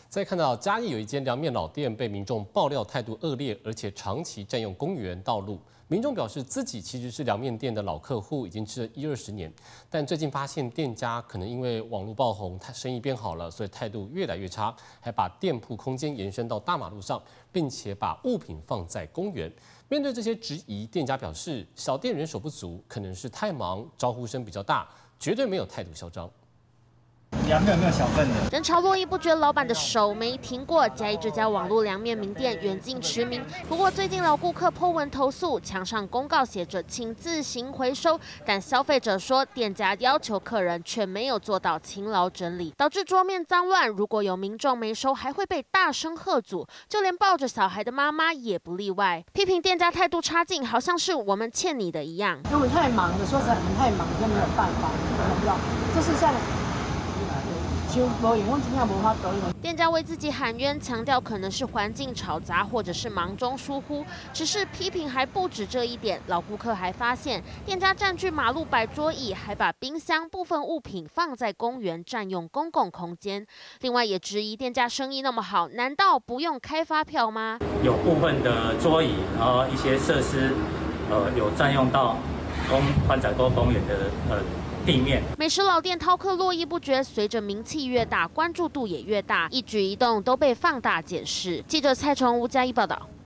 再看到嘉义有一间凉面老店被民众爆料态度恶劣，而且长期占用公园道路。民众表示自己其实是凉面店的老客户，已经吃了10-20年，但最近发现店家可能因为网络爆红，他生意变好了，所以态度越来越差，还把店铺空间延伸到大马路上，并且把物品放在公园。面对这些质疑，店家表示小店人手不足，可能是太忙，招呼声比较大，绝对没有态度嚣张。 凉面有没有小份的？ 人潮络绎不绝，老板的手没停过。嘉义这家网络凉面名店远近驰名，不过最近老顾客po文投诉，墙上公告写着请自行回收，但消费者说店家要求客人却没有做到勤劳整理，导致桌面脏乱。如果有民众没收，还会被大声喝阻，就连抱着小孩的妈妈也不例外。批评店家态度差劲，好像是我们欠你的一样。 因为太忙了，说实在，我们太忙就没有办法，你知道，就是像。 店家为自己喊冤，强调可能是环境吵杂，或者是忙中疏忽。只是批评还不止这一点，老顾客还发现店家占据马路摆桌椅，还把冰箱部分物品放在公园，占用公共空间。另外也质疑店家生意那么好，难道不用开发票吗？ 有部分的桌椅，然后一些设施，有占用到宽窄沟公园的地面。 美食老店饕客络绎不绝，随着名气越大，关注度也越大，一举一动都被放大检视。记者蔡崇吴嘉义报道。